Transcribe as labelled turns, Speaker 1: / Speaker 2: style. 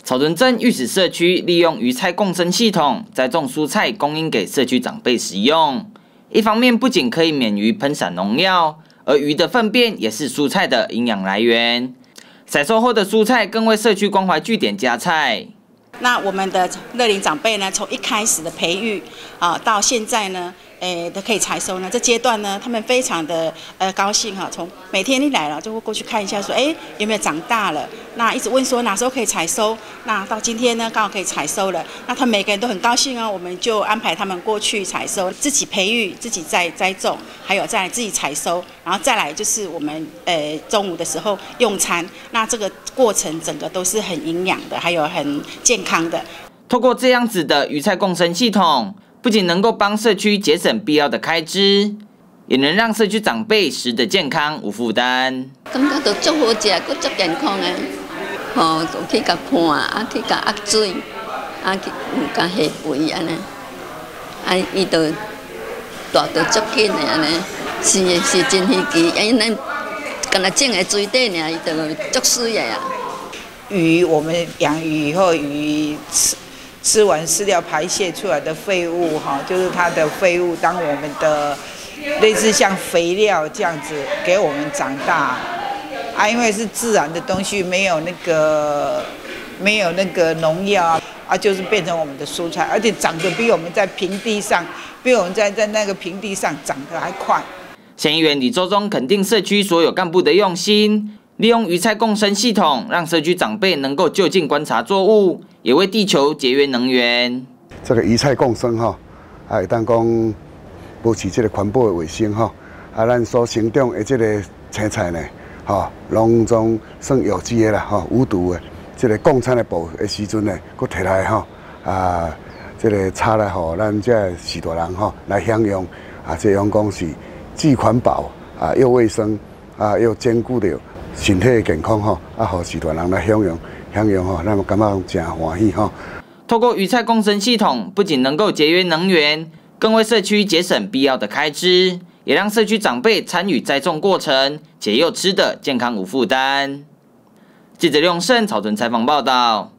Speaker 1: 草屯镇玉石社区利用鱼菜共生系统栽种蔬菜，供应给社区长辈食用。一方面不仅可以免于喷洒农药，而鱼的粪便也是蔬菜的营养来源。采收后的蔬菜更为社区关怀据点加菜。
Speaker 2: 那我们的乐龄长辈呢，从一开始的培育到现在呢，都可以采收呢。这阶段呢，他们非常的高兴哈，从每天一来了就会过去看一下，说有没有长大了。那一直问说哪时候可以采收，那到今天呢刚好可以采收了。那他们每个人都很高兴哦，我们就安排他们过去采收，自己培育，自己栽种，还有再来自己采收，然后再来就是我们中午的时候用餐。那这个过程整个都是很营养的，还有很健康的。
Speaker 1: 透过这样子的鱼菜共生系统，不仅能够帮社区节省必要的开支，也能让社区长辈食得健康无负担。
Speaker 3: 感觉都足好食，佫足健康的，就去甲看，去甲压水，去甲下肥安尼，伊就大到足紧的安尼，是真稀奇，因咱干那种的水底尔，伊就足水的啊。
Speaker 4: 鱼，我们养鱼以后，鱼吃完饲料排泄出来的废物就是它的废物当我们的类似像肥料这样子给我们长大因为是自然的东西，没有那个农药就是变成我们的蔬菜，而且长得比我们在平地上，比我们在那个平地上长得还快。
Speaker 1: 县议员李周忠肯定社区所有干部的用心。利用鱼菜共生系统，让社区长辈能够就近观察作物，也为地球节约能源。
Speaker 5: 这个鱼菜共生会当讲保持这个环保的卫生咱所生长的这个青菜呢拢总算有机的啦无毒的。这个供餐的的时阵呢，佫摕来这个插来咱这许多人来享用这样讲是既环保又卫生又兼顾着身体的健康互许多人来享用，咱感觉真欢喜
Speaker 1: 透过鱼菜共生系统，不仅能够节约能源，更为社区节省必要的开支，也让社区长辈参与栽种过程，且又吃得健康无负担。记者廖胜草屯采访报道。